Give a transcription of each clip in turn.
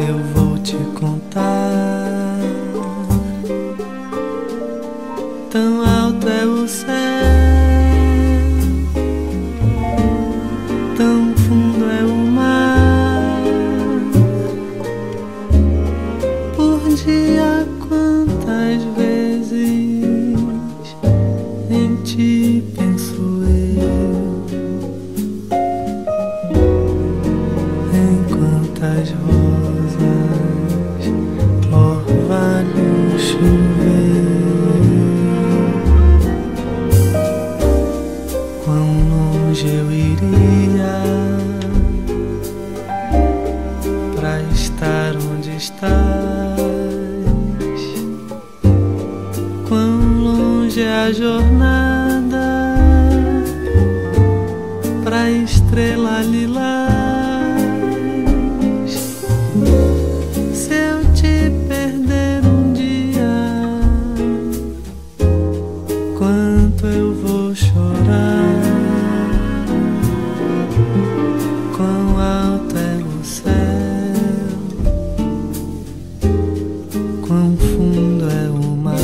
eu vou te contar. Tão alto é o céu, tão fundo é o mar. Por dia quantas vezes em ti penso eu, em quantas rosas orvalho choveu. Quão longe eu iria pra estar onde estás? Quão longe é a jornada pra estrela lilás? Se eu te perder um dia, quanto eu vou chorar. Quão alto é o céu, quão fundo é o mar.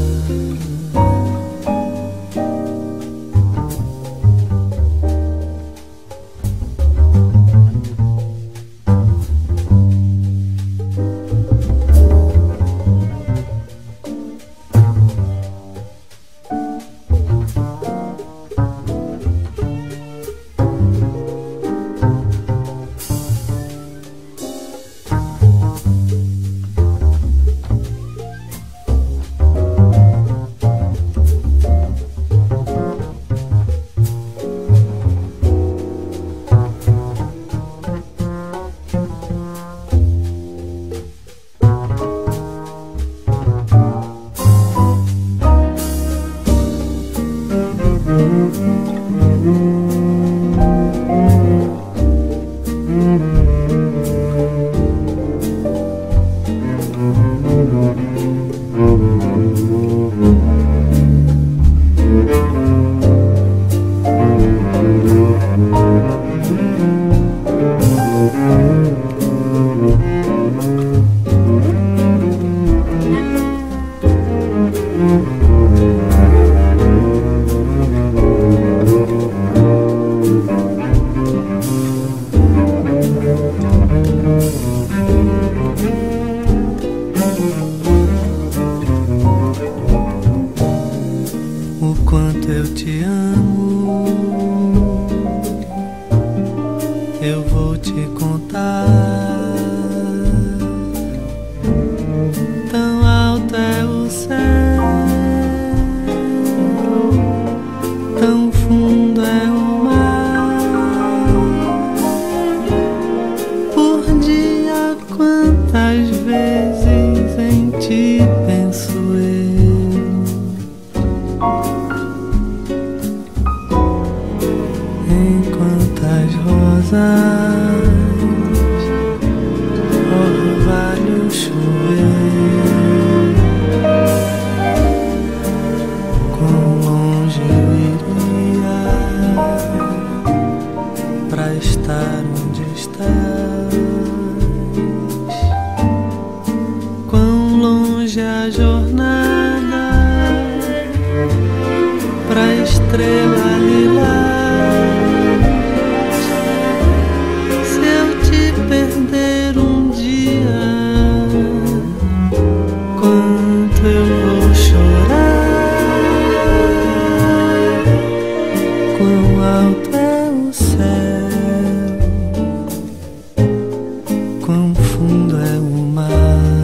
O quanto eu te amo, eu vou te contar. Tão alto é o céu, tão fundo é o mar. Por dia quantas vezes em ti penso eu, em quantas rosas orvalho choveu. Quão longe eu iria pra estar onde estás? Quão longe é a jornada pra estrela lilás? Perder um dia, quanto eu vou chorar. Quão alto é o céu, quão fundo é o mar.